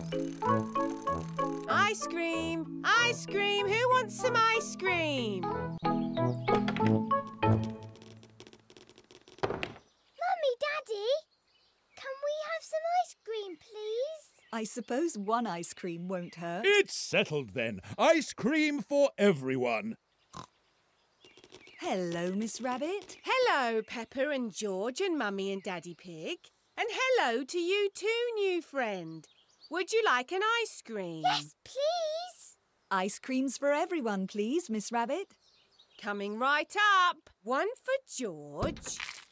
Ice cream! Ice cream! Who wants some ice cream? Mummy, Daddy, can we have some ice cream, please? I suppose one ice cream won't hurt. It's settled then. Ice cream for everyone. Hello, Miss Rabbit. Hello, Peppa and George and Mummy and Daddy Pig. And hello to you too, new friend. Would you like an ice cream? Yes, please. Ice creams for everyone, please, Miss Rabbit. Coming right up. One for George.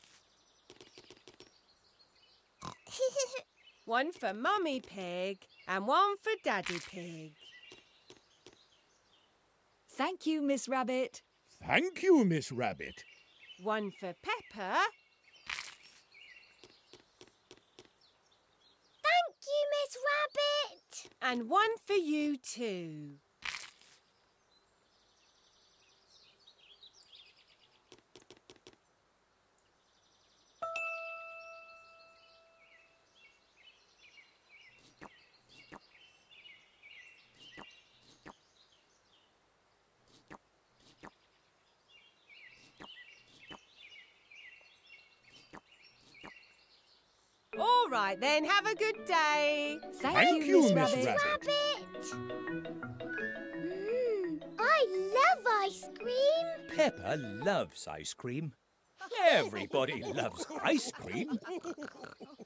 One for Mummy Pig and one for Daddy Pig. Thank you, Miss Rabbit. Thank you, Miss Rabbit. One for Peppa. Thank you, Miss Rabbit. And one for you too. All right then, have a good day. Thank you, Miss Miss Rabbit. Rabbit. I love ice cream. Peppa loves ice cream. Everybody loves ice cream.